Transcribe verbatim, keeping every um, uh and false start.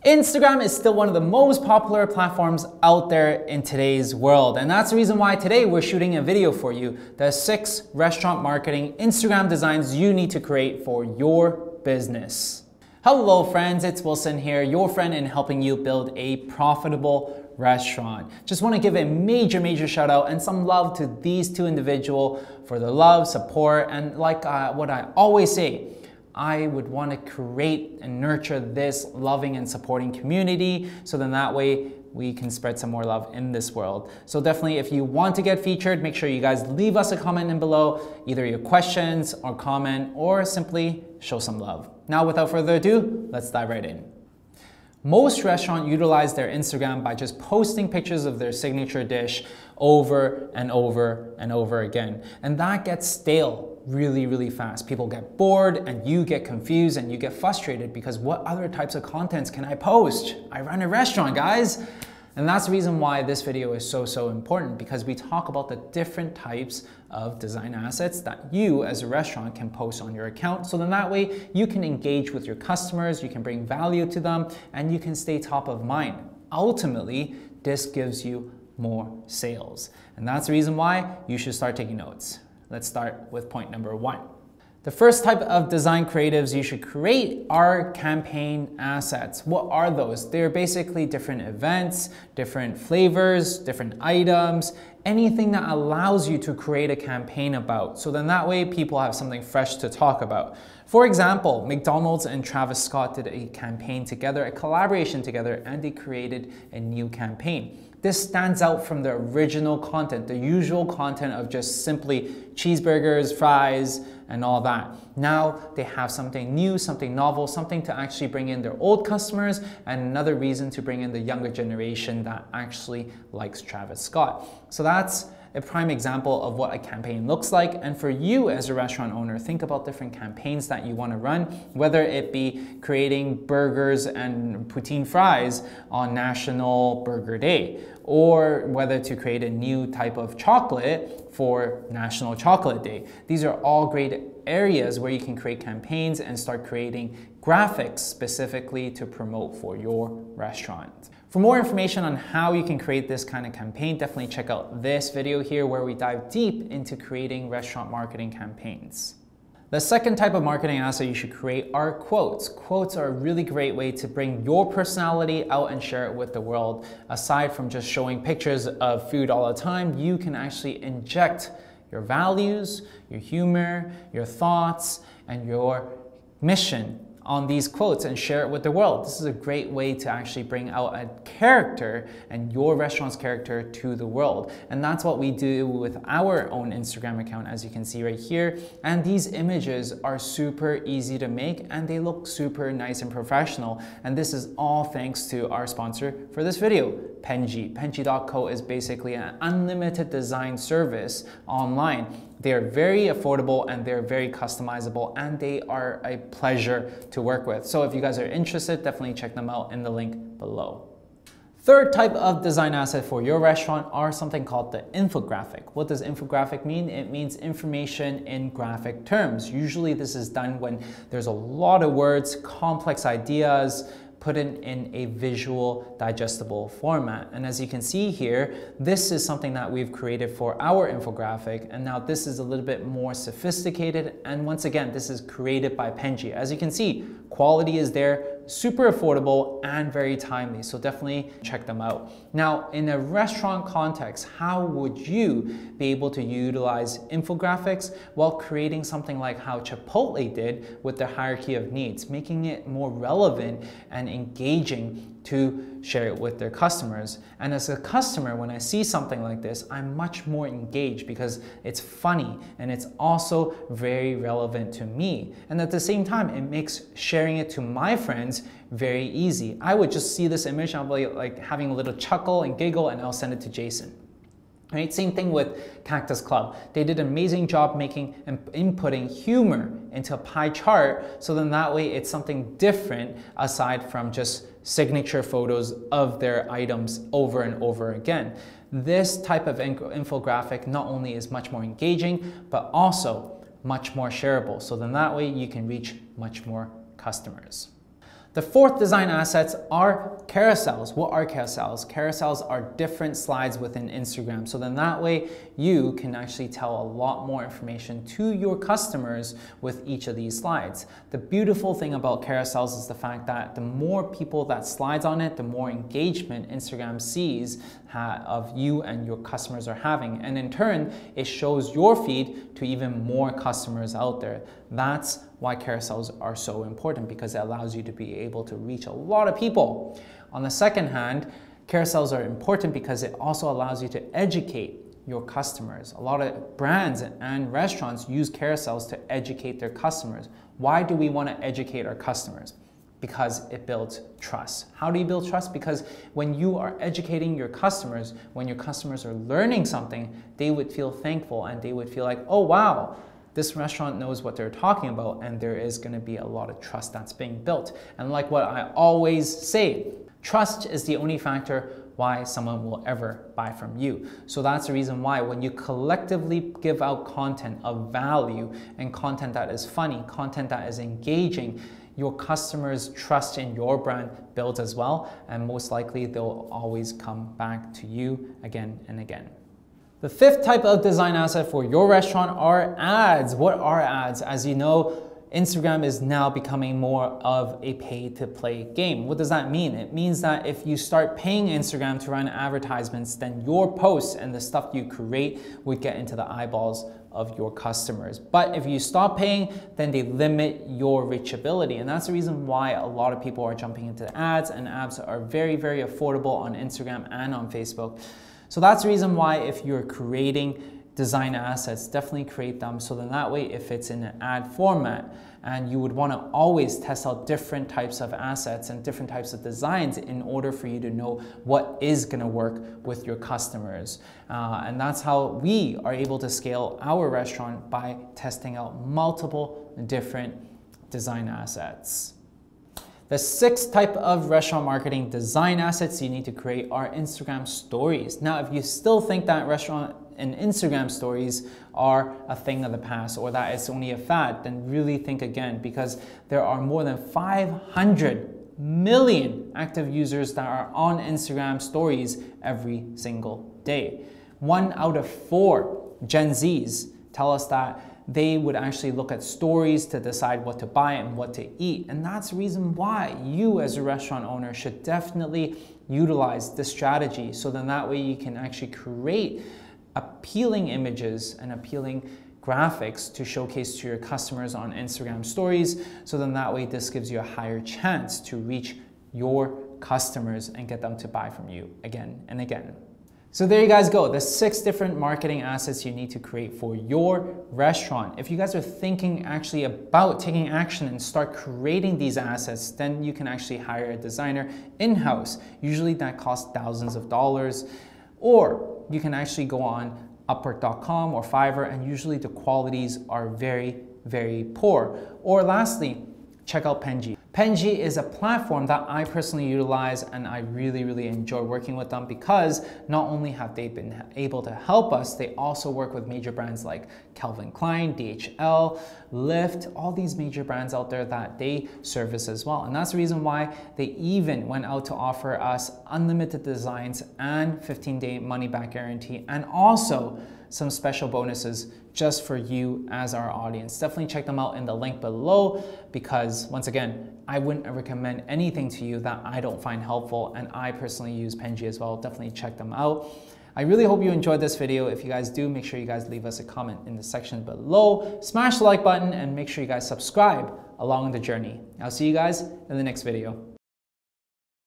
Instagram is still one of the most popular platforms out there in today's world, and that's the reason why today we're shooting a video for you, the six restaurant marketing Instagram designs you need to create for your business. Hello friends, it's Wilson here, your friend in helping you build a profitable restaurant. Just want to give a major, major shout out and some love to these two individuals for the love, support, and like uh, what I always say, I would want to create and nurture this loving and supporting community so then that way we can spread some more love in this world. So definitely if you want to get featured, make sure you guys leave us a comment in below, either your questions or comment, or simply show some love. Now without further ado, let's dive right in. Most restaurants utilize their Instagram by just posting pictures of their signature dish over and over and over again. And that gets stale really, really fast. People get bored and you get confused and you get frustrated because what other types of contents can I post? I run a restaurant, guys. And that's the reason why this video is so, so important, because we talk about the different types of design assets that you as a restaurant can post on your account. So then that way you can engage with your customers, you can bring value to them, and you can stay top of mind. Ultimately, this gives you more sales. And that's the reason why you should start taking notes. Let's start with point number one. The first type of design creatives you should create are campaign assets. What are those? They're basically different events, different flavors, different items, anything that allows you to create a campaign about. So then that way people have something fresh to talk about. For example, McDonald's and Travis Scott did a campaign together, a collaboration together, and they created a new campaign. This stands out from the original content, the usual content of just simply cheeseburgers, fries, and all that. Now they have something new, something novel, something to actually bring in their old customers, and another reason to bring in the younger generation that actually likes Travis Scott. So that's a prime example of what a campaign looks like. And for you as a restaurant owner, think about different campaigns that you want to run, whether it be creating burgers and poutine fries on National Burger Day, or whether to create a new type of chocolate for National Chocolate Day. These are all great areas where you can create campaigns and start creating graphics specifically to promote for your restaurant. For more information on how you can create this kind of campaign, definitely check out this video here where we dive deep into creating restaurant marketing campaigns. The second type of marketing asset you should create are quotes. Quotes are a really great way to bring your personality out and share it with the world. Aside from just showing pictures of food all the time, you can actually inject your values, your humor, your thoughts, and your mission on these quotes and share it with the world. This is a great way to actually bring out a character and your restaurant's character to the world. And that's what we do with our own Instagram account, as you can see right here. And these images are super easy to make and they look super nice and professional. And this is all thanks to our sponsor for this video, Penji. Penji dot co is basically an unlimited design service online. They are very affordable and they're very customizable and they are a pleasure to work with. So if you guys are interested, definitely check them out in the link below. Third type of design asset for your restaurant are something called the infographic. What does infographic mean? It means information in graphic terms. Usually this is done when there's a lot of words, complex ideas, put in, in a visual digestible format. And as you can see here, this is something that we've created for our infographic. And now this is a little bit more sophisticated. And once again, this is created by Penji. As you can see, quality is there, super affordable and very timely. So definitely check them out. Now, in a restaurant context, how would you be able to utilize infographics while creating something like how Chipotle did with the hierarchy of needs, making it more relevant and engaging to share it with their customers? And as a customer, when I see something like this, I'm much more engaged because it's funny and it's also very relevant to me. And at the same time, it makes sharing it to my friends very easy. I would just see this image, I'll be like having a little chuckle and giggle, and I'll send it to Jason. Right? Same thing with Cactus Club. They did an amazing job making and inputting humor into a pie chart, so then that way it's something different aside from just signature photos of their items over and over again. This type of infographic not only is much more engaging, but also much more shareable. So then that way you can reach much more customers. The fourth design assets are carousels. What are carousels? Carousels are different slides within Instagram. So then that way you can actually tell a lot more information to your customers with each of these slides. The beautiful thing about carousels is the fact that the more people that slides on it, the more engagement Instagram sees of you and your customers are having. And in turn, it shows your feed to even more customers out there. That's why carousels are so important, because it allows you to be able to reach a lot of people. On the second hand, carousels are important because it also allows you to educate your customers. A lot of brands and restaurants use carousels to educate their customers. Why do we want to educate our customers? Because it builds trust. How do you build trust? Because when you are educating your customers, when your customers are learning something, they would feel thankful and they would feel like, oh wow, this restaurant knows what they're talking about, and there is going to be a lot of trust that's being built. And like what I always say, trust is the only factor why someone will ever buy from you. So that's the reason why when you collectively give out content of value and content that is funny, content that is engaging, your customers' trust in your brand builds as well, and most likely they'll always come back to you again and again. The fifth type of design asset for your restaurant are ads. What are ads? As you know, Instagram is now becoming more of a pay-to-play game. What does that mean? It means that if you start paying Instagram to run advertisements, then your posts and the stuff you create would get into the eyeballs of your customers. But if you stop paying, then they limit your reachability. And that's the reason why a lot of people are jumping into ads, and ads are very, very affordable on Instagram and on Facebook. So that's the reason why if you're creating design assets, definitely create them. So then that way, if it's in an ad format, and you would want to always test out different types of assets and different types of designs in order for you to know what is going to work with your customers. Uh, and that's how we are able to scale our restaurant, by testing out multiple different design assets. The sixth type of restaurant marketing design assets you need to create are Instagram stories. Now, if you still think that restaurant and Instagram stories are a thing of the past, or that it's only a fad, then really think again, because there are more than five hundred million active users that are on Instagram stories every single day. One out of four Gen Zs tell us that they would actually look at stories to decide what to buy and what to eat. And that's the reason why you as a restaurant owner should definitely utilize this strategy. So then that way you can actually create appealing images and appealing graphics to showcase to your customers on Instagram stories. So then that way this gives you a higher chance to reach your customers and get them to buy from you again and again. So there you guys go, the six different marketing assets you need to create for your restaurant. If you guys are thinking actually about taking action and start creating these assets, then you can actually hire a designer in-house. Usually that costs thousands of dollars. Or you can actually go on Upwork dot com or Fiverr, and usually the qualities are very, very poor. Or lastly, check out Penji. Penji is a platform that I personally utilize, and I really, really enjoy working with them, because not only have they been able to help us, they also work with major brands like Calvin Klein, D H L, Lyft, all these major brands out there that they service as well. And that's the reason why they even went out to offer us unlimited designs and fifteen day money back guarantee, and also some special bonuses just for you as our audience. Definitely check them out in the link below, because once again, I wouldn't recommend anything to you that I don't find helpful, and I personally use Penji as well. Definitely check them out. I really hope you enjoyed this video. If you guys do, make sure you guys leave us a comment in the section below. Smash the like button and make sure you guys subscribe along the journey. I'll see you guys in the next video.